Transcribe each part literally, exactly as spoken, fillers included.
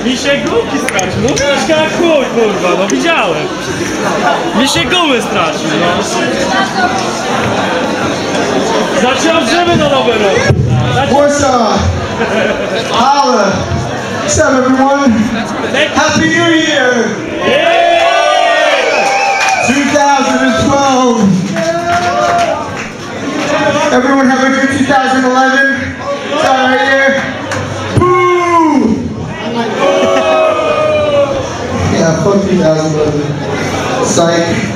Mi się gumki stracił, mówisz jak chuj, kurwa, no widziałem. Mi się gumy stracił, no. Zaciążymy do roweru. Warsaw, holla. What's up, everyone? Happy New Year! twenty twelve. Everyone have a good two thousand eleven? It's all right here. Boo! Yeah, fuck two thousand eleven. Psych.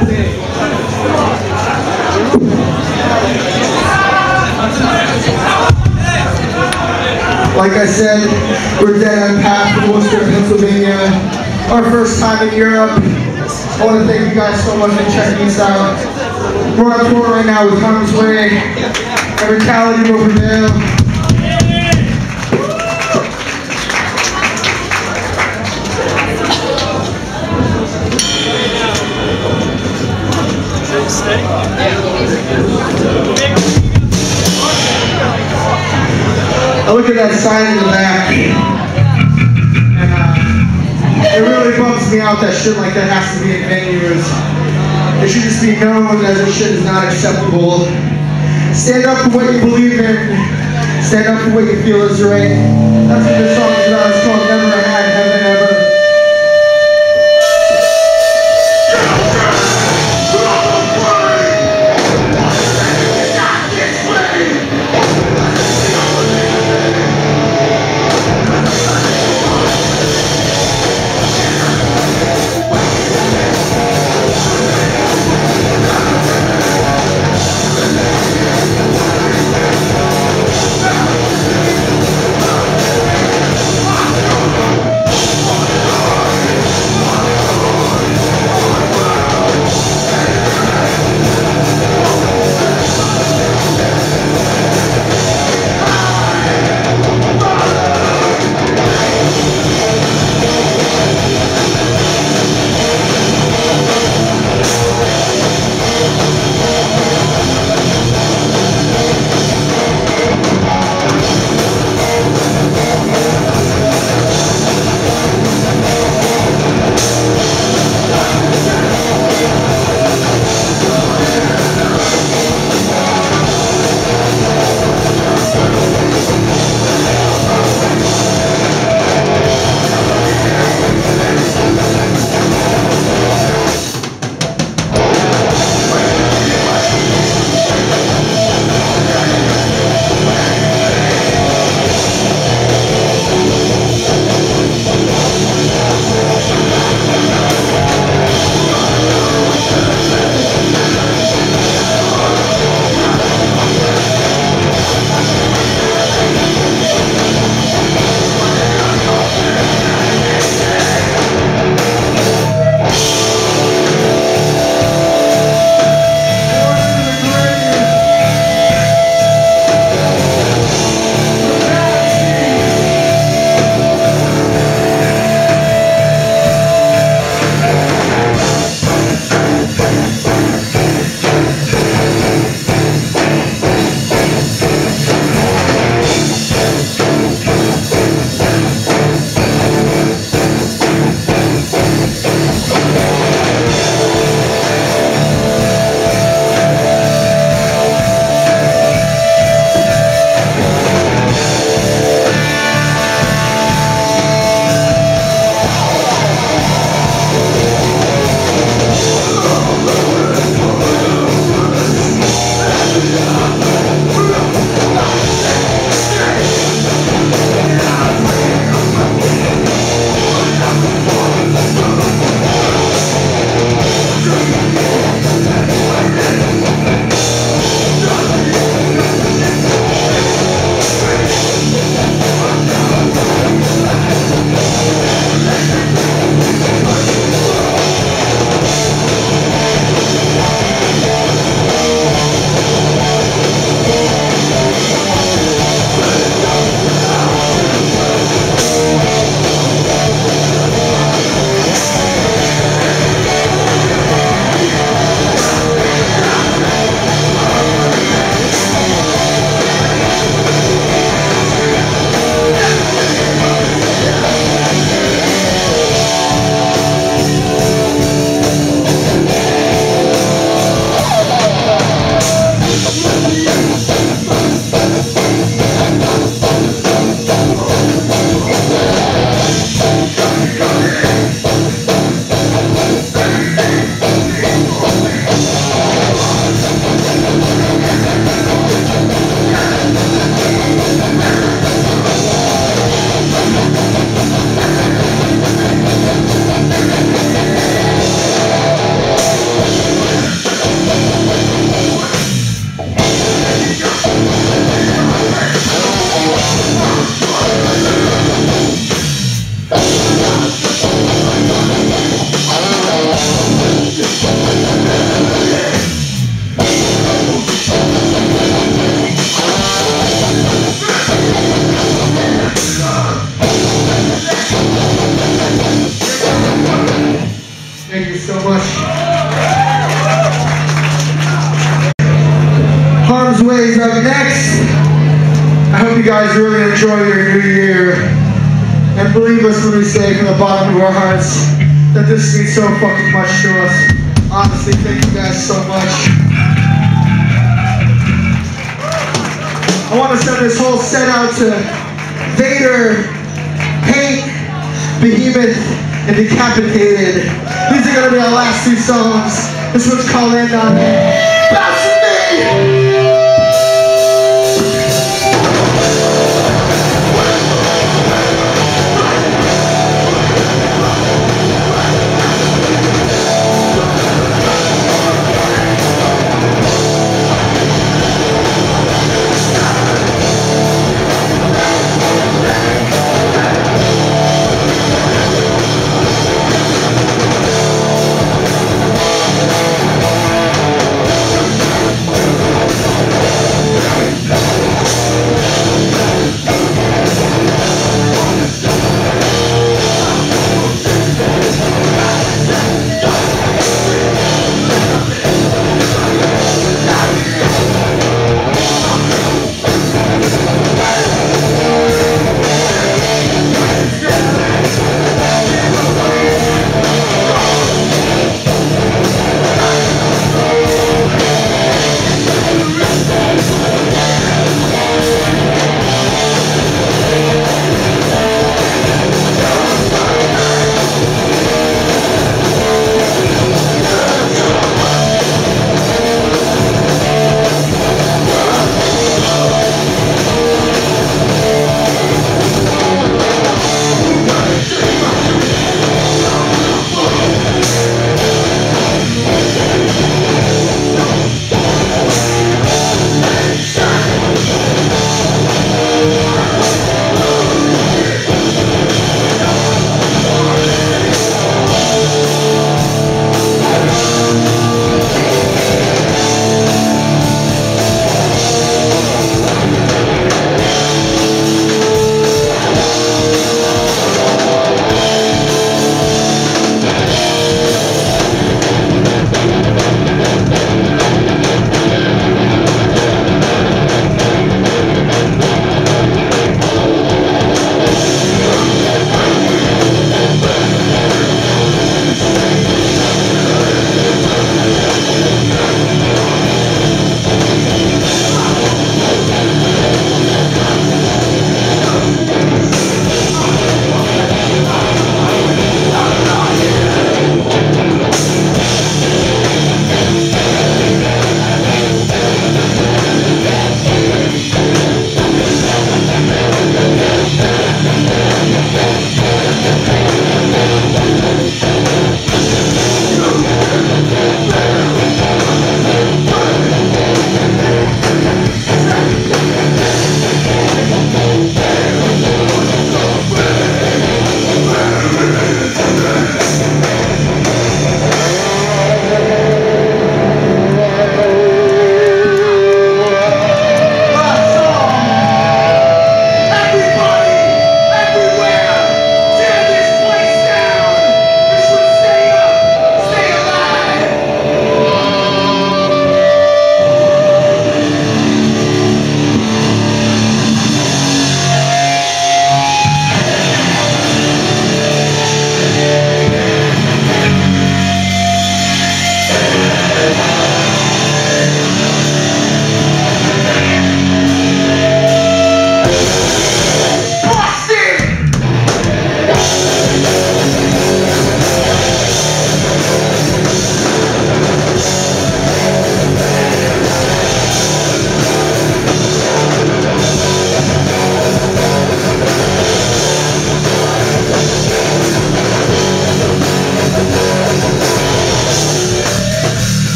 Like I said, we're dead on path from Worcester, Pennsylvania. Our first time in Europe. I want to thank you guys so much for checking us out. We're on tour right now with Harm's Way and Brutality Riverdale. I look at that sign in the back, and uh, it really bums me out that shit like that has to be in venues. It should just be known as this shit is not acceptable. Stand up for what you believe in. Stand up for what you feel is right. That's what this song is about. It's called Never Had Heaven Ever. And believe us when we say from the bottom of our hearts that this means so fucking much to us. Honestly, thank you guys so much. I want to send this whole set out to Vader, Hank, Behemoth, and Decapitated. These are going to be our last two songs. This one's called End on Me. Bounce with me!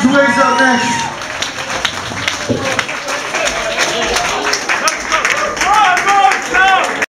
Kuwai's up next.